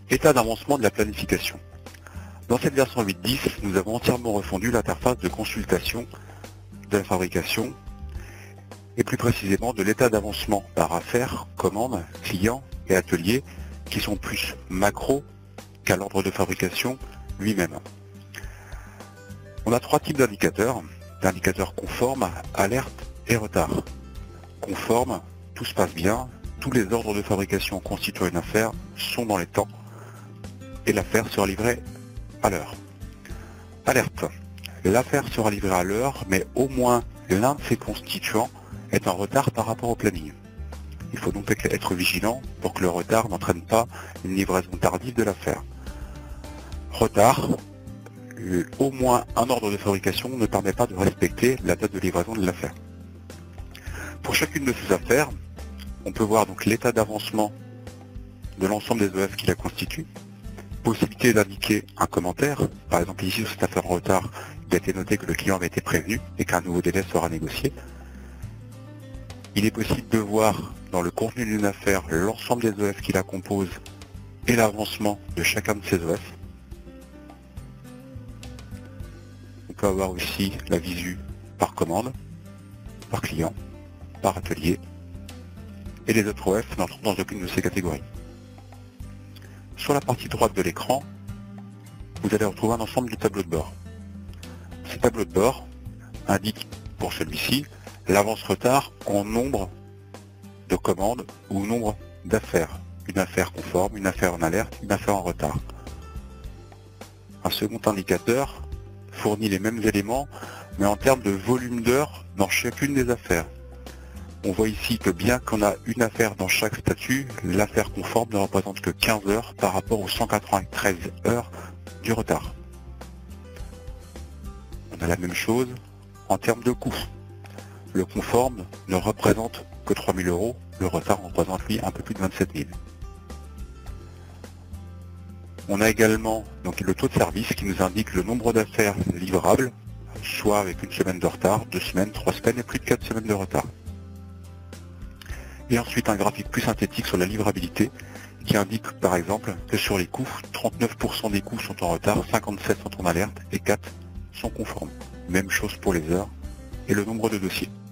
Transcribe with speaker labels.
Speaker 1: État d'avancement de la planification. Dans cette version 8.10, nous avons entièrement refondu l'interface de consultation de la fabrication et plus précisément de l'état d'avancement par affaire, commande, client et atelier qui sont plus macro qu'à l'ordre de fabrication lui-même. On a trois types d'indicateurs. L'indicateurs conforme, alerte et retard. Conforme, tout se passe bien, tous les ordres de fabrication constituant une affaire sont dans les temps et l'affaire sera livrée à l'heure. Alerte, l'affaire sera livrée à l'heure, mais au moins l'un de ses constituants est en retard par rapport au planning. Il faut donc être vigilant pour que le retard n'entraîne pas une livraison tardive de l'affaire. Retard, au moins un ordre de fabrication ne permet pas de respecter la date de livraison de l'affaire. Pour chacune de ces affaires, on peut voir donc l'état d'avancement de l'ensemble des EF qui la constituent, possibilité d'indiquer un commentaire. Par exemple ici sur cette affaire en retard, il a été noté que le client avait été prévenu et qu'un nouveau délai sera négocié. Il est possible de voir dans le contenu d'une affaire l'ensemble des EF qui la composent et l'avancement de chacun de ces EF. On peut avoir aussi la visu par commande, par client, par atelier, et les autres OF n'entrent dans aucune de ces catégories. Sur la partie droite de l'écran, vous allez retrouver un ensemble de tableaux de bord. Ces tableaux de bord indiquent, pour celui-ci, l'avance-retard en nombre de commandes ou nombre d'affaires. Une affaire conforme, une affaire en alerte, une affaire en retard. Un second indicateur fournit les mêmes éléments, mais en termes de volume d'heures dans chacune des affaires. On voit ici que bien qu'on a une affaire dans chaque statut, l'affaire conforme ne représente que 15 heures par rapport aux 193 heures du retard. On a la même chose en termes de coût. Le conforme ne représente que 3 000 €, le retard représente lui un peu plus de 27 000. On a également donc le taux de service qui nous indique le nombre d'affaires livrables, soit avec une semaine de retard, 2 semaines, 3 semaines et plus de 4 semaines de retard. Et ensuite un graphique plus synthétique sur la livrabilité qui indique par exemple que sur les coûts, 39% des coûts sont en retard, 57 sont en alerte et 4 sont conformes. Même chose pour les heures et le nombre de dossiers.